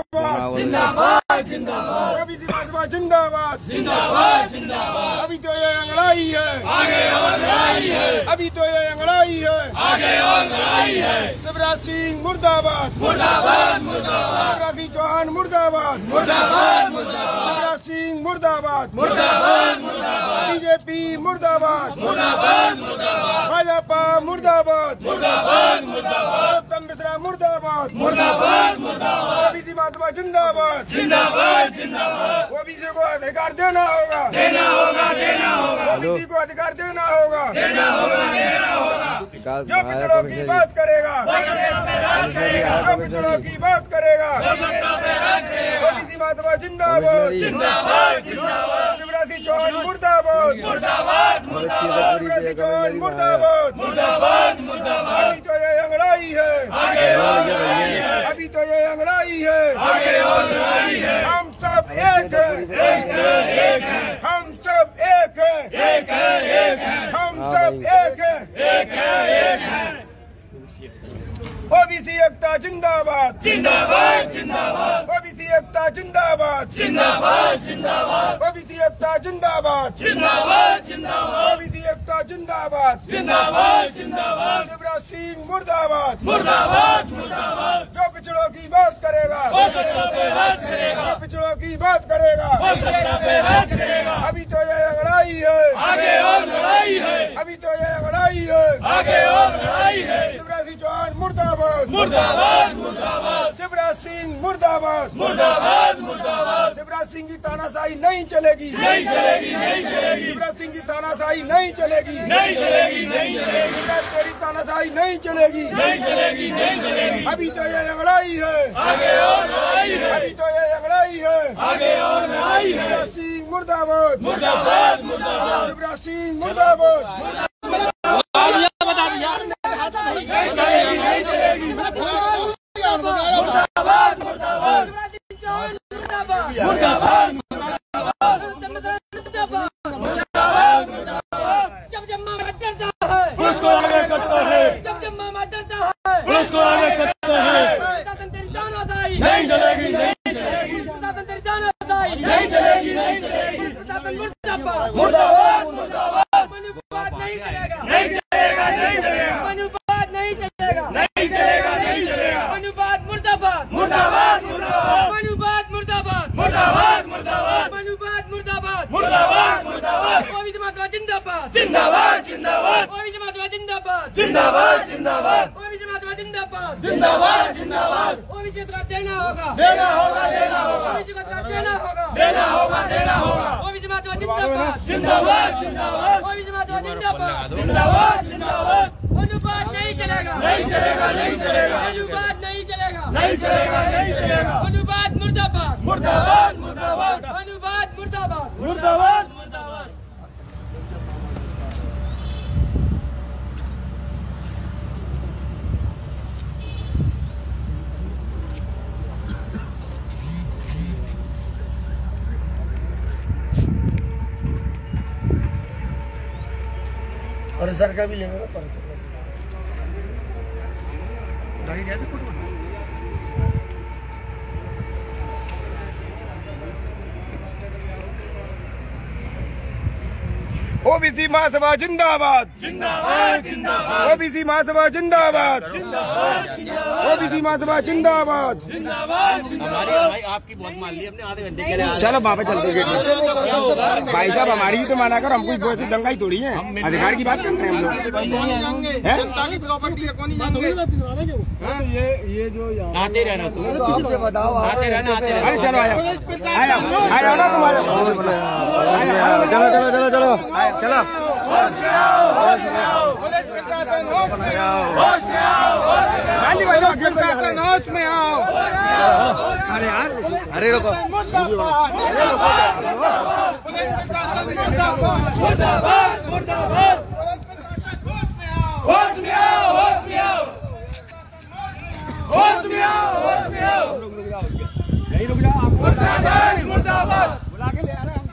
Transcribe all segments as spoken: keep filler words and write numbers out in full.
जिंदाबाद जिंदाबाद जिंदाबाद ओबीसी भाजपा जिंदाबाद जिंदाबाद जिंदाबाद। अभी तो ये अंगड़ाई है आगे और लड़ाई है, अभी तो ये अंगड़ाई है आगे और लड़ाई है। शिवराज सिंह मुर्दाबाद मुर्दाबाद मुर्दाबाद, शिवराज सिंह चौहान मुर्दाबाद मुर्दाबाद मुर्दाबाद, शिवराज सिंह मुर्दाबाद मुर्दाबाद मुर्दाबाद, बीजेपी मुर्दाबाद मुर्दाबाद मुर्दाबाद, भाजपा मुर्दाबाद मुर्दाबाद मुर्दाबाद, उत्तम मिश्रा मुर्दाबाद मुर्दाबाद मुर्दाबाद, ओबीसी महात्मा जिंदाबाद जिंदाबाद जिंदाबाद। ओबीसी को अधिकार देना होगा देना होगा देना होगा, ओबीसी को अधिकार देना होगा देना होगा देना होगा। जो पिछड़ों की बात करेगा, जो पिछड़ों की बात करेगा, ओबीसी महात्मा जिंदाबाद जिंदाबाद जिंदाबाद, शिवराज सिंह चौहान मुर्दाबाद मुर्दाबाद मुर्दाबाद, शिवराज सिंह चौहान मुर्दाबाद मुर्दाबाद मुर्दाबाद। अभी तो ये अंगड़ाई है आगे और लड़ाई है, अभी तो ये अंगड़ाई है आगे और लड़ाई है। हम सब एक है एक है एक है, हम सब एक है एक है एक है, हम सब एक है एक है एक है। ओबीसी एकता जिंदाबाद जिंदाबाद जिंदाबाद, ओबीसी एकता जिंदाबाद जिंदाबाद जिंदाबाद, ओबीसी एकता जिंदाबाद जिंदाबाद जिंदाबाद, ओबीसी एकता जिंदाबाद जिंदाबाद जिंदाबाद, शिवराज सिंह मुर्दाबाद मुर्दाबाद मुर्दाबाद। जो पिछड़ों की बात करेगा वो सत्ता पे राज करेगा, जो पिछड़ों की बात करेगा वो सत्ता पे राज करेगा। अभी तो ये लड़ाई है आगे और लड़ाई है, अभी तो ये लड़ाई है आगे और लड़ाई है। शिवराज सिंह चौहान मुर्दाबाद मुर्दाबाद मुर्दाबाद, शिवराज सिंह मुर्दाबाद मुर्दाबाद मुर्दाबाद, शिवराज सिंह की तानाशाही नहीं चलेगी नहीं चलेगी नहीं चलेगी, शिवराज सिंह की तानाशाही नहीं चलेगी नहीं चलेगी नहीं चलेगी, शिवराज तेरी तानाशाही नहीं चलेगी नहीं चलेगी नहीं चलेगी। अभी तो ये लड़ाई है आगे और लड़ाई है, अभी तो ये लड़ाई है आगे और लड़ाई है। शिवराज सिंह मुर्दाबाद मुर्दाबाद मुर्दाबाद, शिवराज सिंह मुर्दाबाद मुर्दाबाद मुर्दाबाद मुर्दाबाद मुर्दाबाद मुर्दाबाद। जब जब मामा डरता है पुलिस को आगे करता है, जब जब मामा डरता है पुलिस को आगे करता है। शासन तेरी तानाशाही नहीं चलेगी नहीं चलेगी, शासन तेरी तानाशाही नहीं चलेगी नहीं चलेगी। शासन मुर्दाबाद मुर्दाबाद मुर्दाबाद, मनुवाद नहीं चलेगा नहीं चलेगा नहीं चलेगा, मनुवाद नहीं चलेगा नहीं चलेगा नहीं चलेगा। मनुवाद मुर्दाबाद मुर्दाबाद मुर्दाबाद मनुवाद मुर्दाबाद मुर्दाबाद मुर्दाबाद मनुवाद मुर्दाबाद मुर्दाबाद मुर्दाबाद, ओबीसी महात्मा जिंदाबाद जिंदाबाद जिंदाबाद ओबीसी महात्मा जिंदाबाद जिंदाबाद जिंदाबाद, ओबीसी महात्मा जिंदाबाद जिंदाबाद जिंदाबाद। ओबीसी को देना होगा देना होगा देना होगा ओबीसी को देना होगा देना होगा देना होगा, ओबीसी महात्मा जिंदाबाद जिंदाबाद जिंदाबाद ओबीसी महात्मा जिंदाबाद जिंदाबाद जिंदाबाद। मनुवाद नहीं चलेगा नहीं चलेगा नहीं चलेगा, मनुवाद नहीं चलेगा नहीं चलेगा नहीं चलेगा। मनुवाद मुर्दाबाद मुर्दाबाद मुर्दाबाद मनुवाद मुर्दाबाद मुर्दाबाद। और सर का भी लेंगे ना पर ओबीसी महासभा जिंदाबाद जिंदाबाद जिंदाबाद, ओबीसी महासभा जिंदाबाद ओबीसी महासभा जिंदाबाद जिंदाबाद। हमारी भाई आपकी बहुत मान ली हमने आधे घंटे के लिए। चलो वहाँ पे चलते हैं भाई साहब, हमारी भी तो माना कर, हम कोई बहुत दंगाई थोड़ी है, अधिकार की बात कर रहे हैं हम लोग। आते रहना तुम, आते रहना आते रहना। अरे चलो आया आया आया ना तुम आया, चलो चलो चलो चलो चलो। होश में आओ होश में आओ होश में आओ होश में आओ होश में आओ। अरे यार अरे रुको, मुर्दाबाद मुर्दाबाद, होश में आओ होश में आओ होश में आओ होश में आओ। यही रुक जाओ, मुर्दाबाद मुर्दाबाद बुला के ले आ रहे हैं।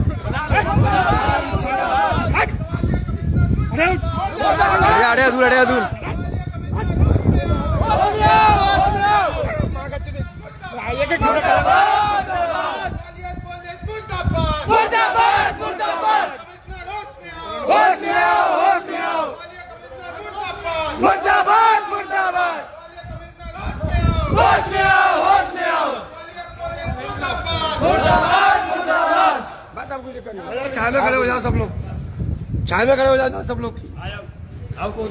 अरे दूर अरे दूर मुर्दाबाद मुर्दाबाद होश में आओ होश में आओ मुर्दाबाद मुर्दाबाद होश में आओ होश में आओ मुर्दाबाद मुर्दाबाद। चाय में खड़े हो जाओ सब लोग, चाय में खड़े हो जाओ सब लोग। आपको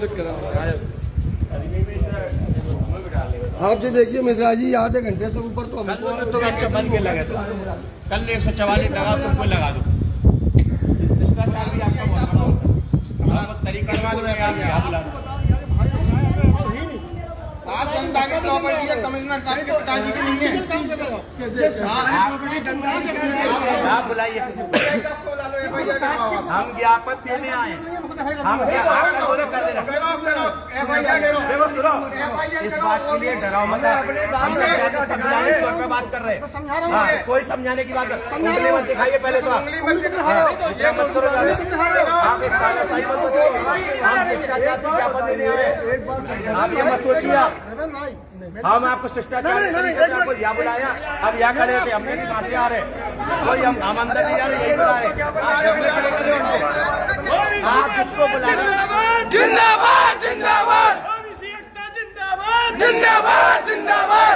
आप जी देखिए मिश्रा जी आधे घंटे से ऊपर तो हमको तो अच्छा बन के लगे तो कल एक सौ चवालीस लगा तुमको लगा दो। शिष्टाचार भी आपका बहुत बड़ा होता है, तरीका लगा दो आप यहाँ बुला दो। आप जनता की प्रॉपर्टी है, कमिश्नर साहब के पिताजी की नहीं है। आप बुलाइए किसी को, हम ज्ञापन देने आए, हम ज्ञापन कर देना। देखो सुनो, इस बात के लिए डराओ मत, हम समझाने के तौर पे बात कर रहे हैं। हाँ, कोई समझाने की बात उंगली मत दिखाइए पहले तो आप मत करो, आप एक तानाशाही मत दो, हम शिष्टाचार से ज्ञापन देने आए। आप ये मत सोचिए, हम आपको शिष्टाचार आपको यहाँ बुलाया, अब यहाँ खड़े थे, हमने भी वहाँ से आ रहे, कोई हम हम अंदर नहीं जा रहे, यही बुला रहे। आप किसको बुला रहे? जिंदाबाद जिंदाबाद जिंदाबाद जिंदाबाद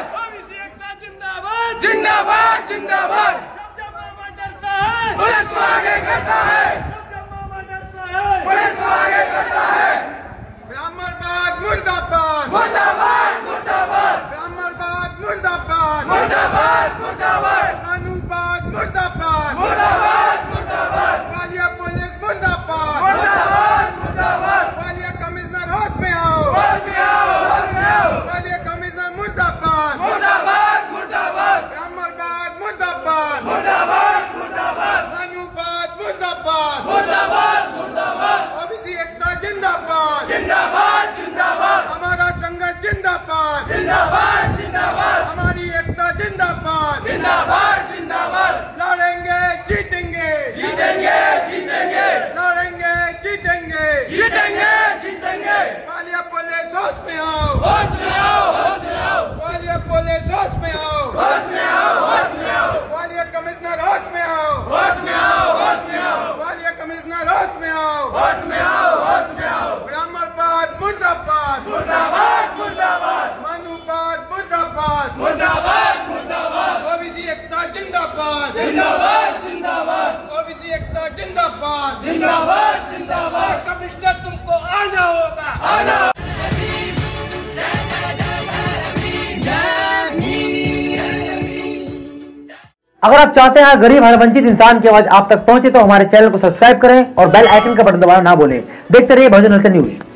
जिंदाबाद जिंदाबाद। पुलिस को आगे करता है, पुलिस को आगे करता है। ब्राह्मणवाद मुर्दाबाद मुर्दाबाद मुर्दाबाद ब्राह्मणवाद मुर्दाबाद मुर्दाबाद मुर्दाबाद कानूनवाद मुर्दाबाद मुर्दाबाद मुर्दाबाद वालिया पुलिस मुर्दाबाद मुर्दाबाद मुर्दाबाद। वालिया कमिश्नर होश में आओ, होश में आओ होश में आओ वालिया कमिश्नर मुर्दाबाद मुर्दाबाद मुर्दाबाद ब्राह्मणवाद मुर्दाबाद मुर्दाबाद मुर्दाबाद कानूनवाद मुर्दाबाद मुर्दाबाद मुर्दाबाद। ओबीसी एकता जिंदाबाद जिंदाबाद जिंदाबाद हमारा संघर्ष जिंदाबाद जिंदाबाद जिंदाबाद हमारी एकता जिंदाबाद जिंदाबाद जिंदाबाद। लड़ेंगे जीतेंगे जीतेंगे जीतेंगे लड़ेंगे जीतेंगे जीतेंगे जीतेंगे। वालिया पुलिस होश में आओ, होश में आओ होश में आओ वालिया पुलिस होश में आओ, होश में आओ होश में आओ वालिया कमिश्नर होश में आओ, होश में आओ होश में आओ वालिया कमिश्नर होश में आओ, होश में आओ होश में आओ। ब्राह्मणवाद मुर्दाबाद मुर्दाबाद मुर्दाबाद मानववाद मुर्दाबाद मुर्दाबाद मुर्दाबाद। ओबीसी एकता जिंदाबाद जिंदाबाद जिंदाबाद ओबीसी एकता जिंदाबाद जिंदाबाद जिंदाबाद। कमिश्नर तुमको आना होगा, आना। अगर आप चाहते हैं गरीब हर वंचित इंसान की आवाज आप तक पहुंचे तो हमारे चैनल को सब्सक्राइब करें और बेल आइकन का बटन दबाना ना भूलें। देखते रहिए बहुजन हलचल न्यूज।